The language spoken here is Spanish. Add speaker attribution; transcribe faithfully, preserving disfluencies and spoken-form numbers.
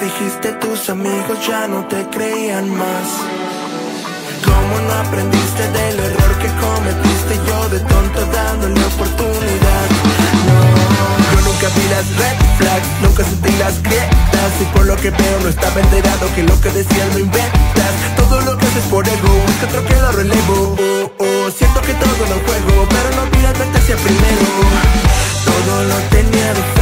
Speaker 1: dijiste, tus amigos ya no te creían más. ¿Cómo no aprendiste del error que cometiste? Yo de tonto dándole oportunidad. No, yo nunca vi las red flags, nunca sentí las grietas, y por lo que veo no estaba enterado que lo que decías no inventas. Todo lo que haces por ego, busca otro que lo relevo. Oh, oh, siento que todo lo juego, pero no olvides verte hacia primero. Todo lo tenía de